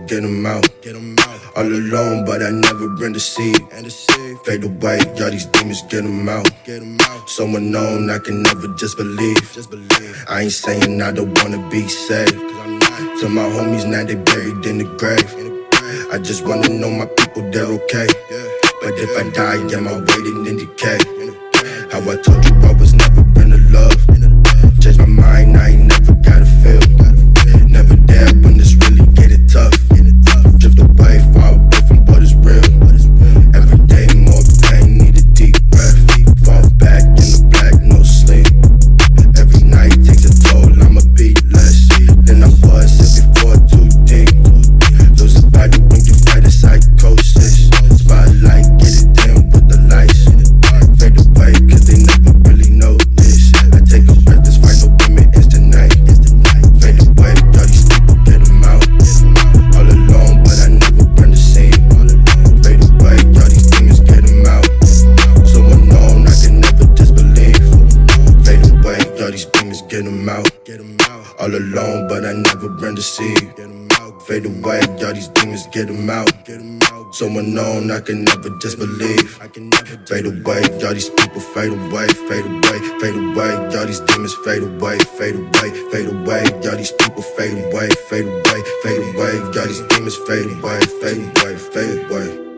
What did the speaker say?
get them out. All alone, but I never bring the seed. Fade away, y'all these demons, get them out. Someone known, I can never just believe. I ain't saying I don't wanna be saved. To my homies, now they buried in the grave. I just wanna know my people, they're okay. But if I die, am I waiting in decay? How I told you I was never been to love. Changed my mind, I ain't never gotta feel. Never there when it's really getting tough. Drift away, far away from what is real. Every day more pain, need a deep breath. Fall back in the black, no sleep. Every night takes a toll, I'ma be less than I was before, too deep. Lose the body when you fight a psychosis. Spotlight, get it dim with the lights. Fade away, cause they never really notice. I take a breath, this final women is tonight. Fade away, all these people, get them out. All alone, but I never bring the scene. Fade away, all these demons, get them out. Someone known, I can never disbelieve. Fade away, all these demons, get them out. All alone, but I never bring the seed. Fade away, all these demons, get them out. Someone known, I can never disbelieve. Fade away, all these people, fade away, fade away, fade away. All these demons, fade away, fade away, fade away. All these people, fade away, fade away, fade away. All these demons, fade away, fade away, fade away.